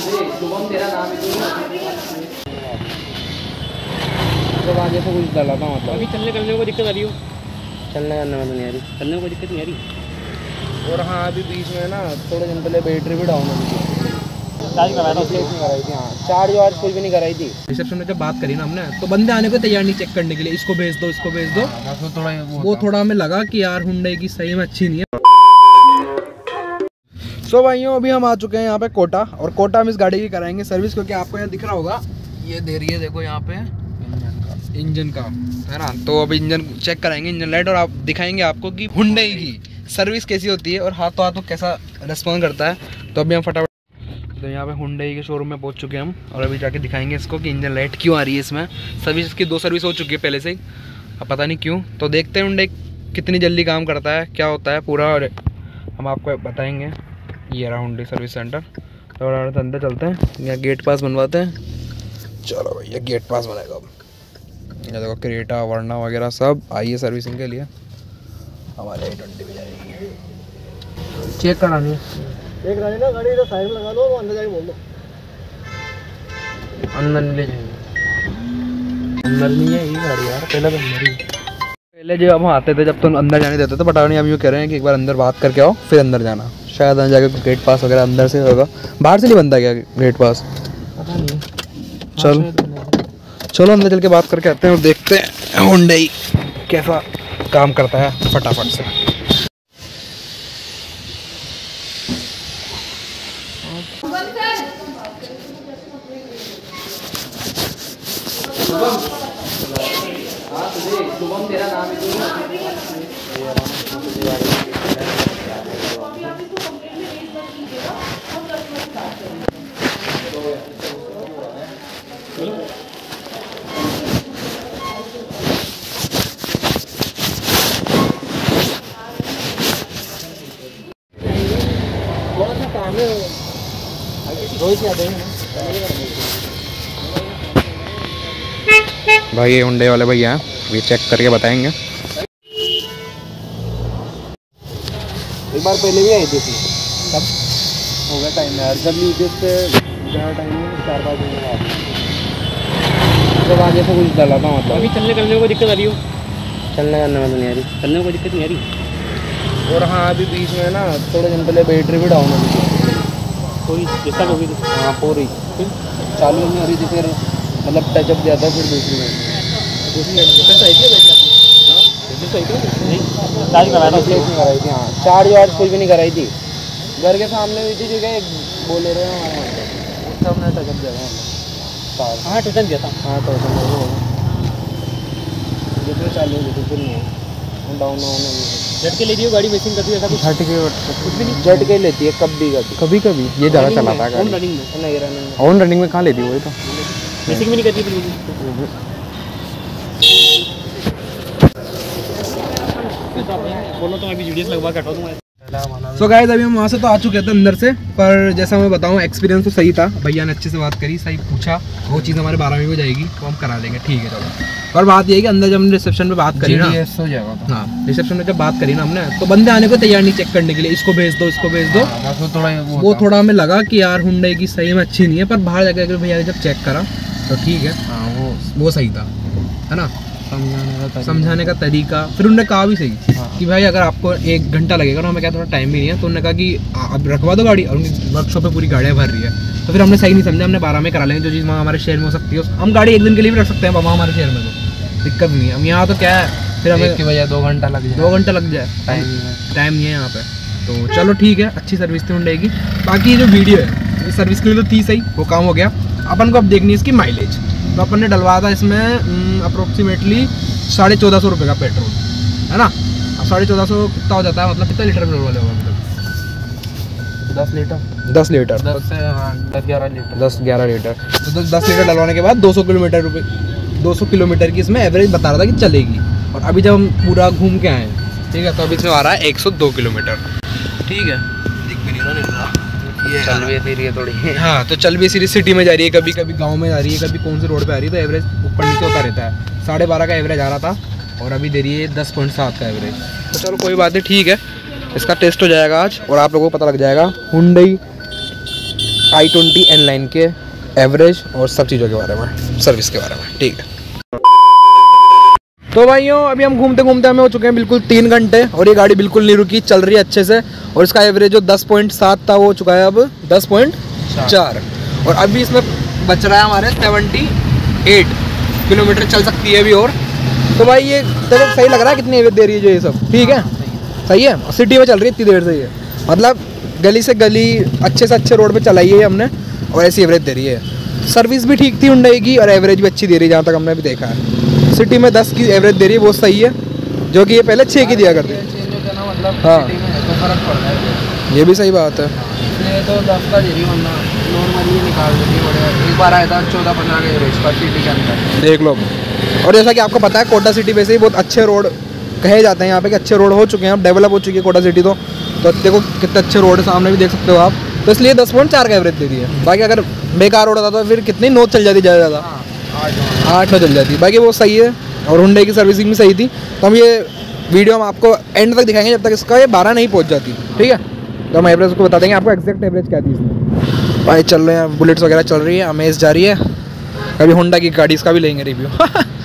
शुभम तेरा नाम तो आगे से कुछ डाला था मतलब अभी चलने करने को दिक्कत आ रही हो? चलने करने में तो नहीं आ रही, चलने में कोई दिक्कत नहीं आ रही। और हाँ अभी बीच में ना थोड़े दिन पहले बैटरी भी डाउन हो गई थी, चार्ज कराया था उसको? कराई थी। हाँ चार्ज वार्ज कुछ भी नहीं कराई थी। रिसेप्शन में जब बात करी ना हमने तो बंदे आने को तैयार नहीं चेक करने के लिए, इसको भेज दो इसको भेज दो। वो थोड़ा हमें लगा कि यार हुंडई की सही में अच्छी नहीं है। सो भाइयों अभी हम आ चुके हैं यहाँ पे कोटा, और कोटा में इस गाड़ी की कराएंगे सर्विस, क्योंकि आपको यहाँ दिख रहा होगा ये दे रही है, देखो यहाँ पे इंजन का है ना। तो अभी इंजन चेक कराएंगे, इंजन लाइट, और आप दिखाएंगे आपको कि हुंडई की सर्विस कैसी होती है और हाथों हाथों कैसा रिस्पॉन्स करता है। तो अभी हम फटाफट तो यहाँ पे हुंडई के शोरूम में पहुँच चुके हैं हम, और अभी जाके दिखाएंगे इसको कि इंजन लाइट क्यों आ रही है इसमें। सर्विस इसकी 2 सर्विस हो चुकी है पहले से ही, अब पता नहीं क्यों। तो देखते हैं हुंडई कितनी जल्दी काम करता है, क्या होता है पूरा, और हम आपको बताएंगे। ये रहा हुंडई सर्विस सेंटर। तो अंदर चलते हैं, यहाँ गेट पास बनवाते हैं। चलो भैया गेट पास बनेगा अब। ये देखो क्रेटा वर्ना वगैरह सब आई है सर्विसिंग के लिए, हमारे i20 भी जाएगी। चेक करानी है, एक रानी ना गाड़ी तो साइड में लगा लो, अंदर जाके बोल दो। अंदर नहीं ले जाएंगे, अंदर नहीं है ये गाड़ी यार, पहले तो अंदर ही। पहले जब हम आते थे जब तो अंदर जाने देते थे, बट नहीं, हम यूँ कह रहे हैं कि एक बार अंदर बात करके आओ फिर अंदर जाना। शायद अंदर जाके गेट पास वगैरह अंदर से होगा, बाहर से नहीं बनता क्या गेट पास? पता नहीं। चलो अंदर चल के बात करके आते हैं और देखते हैं हुंडई कैसा काम करता है फटाफट से। शुभम तेरा नाम थोड़ा सा काम है, रोज आते हैं भाई ये हुंडई वाले भैया हैं, ये चेक करके बताएंगे। एक बार पहले भी आई थी, तब हो गया टाइम यार, जब यूट्यूब पे ज़्यादा टाइम में 4-5 दिन बाद जब आगे से कुछ डाला था मतलब अभी चलने करने में कोई दिक्कत आ रही हो? चलने करने में तो नहीं आ रही, चलने में कोई दिक्कत नहीं आ रही। और हाँ अभी बीच में ना थोड़े दिन पहले बैटरी भी डाउन हो गई थी, कोई दिक्कत हो गई थी? हाँ पूरी चालू नहीं हो रही थी, फिर मतलब टचअप दिया था, फिर दूसरी में चार्ज कराया था उसको? कराई थी। हाँ चार्ज वार्ज कुछ भी नहीं कराई थी, घर के सामने हुई थी, जो क्या बोले रहे हैं उससे हमने टचअप दिया था। हाँ टचअप दिया था। हाँ तो दूसरे चालू हो गई थी, फिर नहीं डाउन झटके ले रही हो गाड़ी, मिसिंग करती है ऐसा कुछ? कुछ भी नहीं, झटके लेती है कभी कभी ये ज़्यादा चलाता है ऑन रनिंग में? नहीं रनिंग ऑन रनिंग में कहाँ लेती वही तो मिसिंग भी नहीं करती फिर? बोलो तो मैं भी वीडियोस लगवा के हटा दूंगा। सो गाइस अभी हम वहाँ से तो आ चुके थे अंदर से, पर जैसा मैं बताऊँ एक्सपीरियंस तो सही था। भैया ने अच्छे से बात करी, सही पूछा, वो चीज़ हमारे 12 में हो जाएगी तो हम करा लेंगे, ठीक है चलो। पर बात ये है कि अंदर जब हमने रिसेप्शन में बात करी ना, हो जाएगा तो। हाँ रिसेप्शन में जब बात करी ना हमने, तो बंदे आने को तैयार नहीं चेक करने के लिए, इसको भेज दो इसको भेज दो। वो थोड़ा हमें लगा कि यार हुंडई की सही में अच्छी नहीं है, पर बाहर जाकर भैया ने जब चेक करा तो ठीक है, हाँ वो सही था, है ना। समझाने का तरीका, फिर उन्होंने कहा भी सही कि भाई अगर आपको 1 घंटा लगेगा ना, हमें क्या थोड़ा टाइम भी नहीं है, तो उन्होंने कहा कि अब रखवा दो गाड़ी, और उनकी वर्कशॉप पे पूरी गाड़ियाँ भर रही है। तो फिर हमने सही नहीं समझा, हमने 12 में करा लेंगे, जो चीज़ वहाँ हमारे शहर में हो सकती है हम गाड़ी 1 दिन के लिए भी रख सकते हैं वहाँ हमारे शहर में, तो दिक्कत नहीं है। हम यहाँ तो क्या है, फिर हमें की वजह 2 घंटा लग जाए, 2 घंटा लग जाए, टाइम नहीं है यहाँ पे। तो चलो ठीक है, अच्छी सर्विस थी हुंडई की। बाकी जो वीडियो है इस सर्विस के लिए तो थी सही, वो काम हो गया। अपन को अब देखनी है इसकी माइलेज। तो अपन ने डलवाया था इसमें अप्रोक्सीमेटली 1450 रुपये का पेट्रोल, है ना। अब 1450 कितना हो जाता है, मतलब कितना लीटर पेट्रोल वाले होगा, मतलब 10 लीटर 10 लीटर 10-11 लीटर। तो 10 लीटर डलवाने के बाद 200 किलोमीटर की इसमें एवरेज बता रहा था कि चलेगी। और अभी जब हम पूरा घूम के आए हैं, ठीक है, तो अभी इसमें आ रहा है 102 किलोमीटर, ठीक है, दिख भी नहीं रहा, ये चल भी रही है थोड़ी। हाँ तो चल भी सीरीज सिटी में जा रही है, कभी कभी गांव में जा रही है, कभी कौन सी रोड पे आ रही है, तो एवरेज ऊपर नीचे होता रहता है। 12.5 का एवरेज आ रहा था और अभी दे रही है 10.7 का एवरेज। तो चलो कोई बात नहीं, ठीक है, इसका टेस्ट हो जाएगा आज और आप लोगों को पता लग जाएगा हुंडई i20 N9 के एवरेज और सब चीज़ों के बारे में, सर्विस के बारे में, ठीक है। तो भाइयों अभी हम घूमते घूमते हमें हो चुके हैं बिल्कुल 3 घंटे और ये गाड़ी बिल्कुल नहीं रुकी, चल रही है अच्छे से। और इसका एवरेज जो 10.7 था वो हो चुका है अब 10.4 और अभी इसमें बच रहा है हमारे 78 किलोमीटर चल सकती है अभी और। तो भाई ये तेरे सही लग रहा है कितनी एवरेज दे रही है जो ये सब, ठीक है सही है। सिटी में चल रही है इतनी देर से ये, मतलब गली से गली अच्छे से अच्छे रोड पे चलाई है हमने और ऐसी एवरेज दे रही है। सर्विस भी ठीक थी हुंडई की और एवरेज भी अच्छी दे रही है जहाँ तक हमने भी देखा है। सिटी में 10 की एवरेज दे रही है, बहुत सही है, जो कि ये पहले 6 की दिया करती है। हाँ तो फर्क पड़ रहा है, ये भी सही बात है। इसलिए तो 10 का दे रही वरना नॉर्मली निकाल देती है बढ़िया। एक बार आया था 14-15 का एवरेज का सिटी के अंदर, देख लो। और जैसा कि आपको पता है कोटा सिटी वैसे ही बहुत अच्छे रोड कहे जाते हैं यहाँ पे कि अच्छे रोड हो चुके हैं, अब डेवलप हो चुकी है कोटा सिटी। तो देखो कितने अच्छे रोड है, सामने भी देख सकते हो आप। तो इसलिए 10.4 का एवरेज दे दी है। बाकी अगर बेकार रोड होता तो फिर कितनी 9 चल जाती ज़्यादा, 8-9 चल जाती। बाकी वो सही है और हुंडई की सर्विसिंग भी सही थी। तो हम ये वीडियो हम आपको एंड तक दिखाएंगे जब तक इसका ये 12 नहीं पहुँच जाती, ठीक है। तो हम एवरेज को बता देंगे आपको एग्जैक्ट एवरेज क्या थी इसमें। भाई चल रहे हैं, बुलेट्स वगैरह चल रही है, अमेज जा रही है। कभी होंडा की गाड़ी इसका भी लेंगे रिव्यू।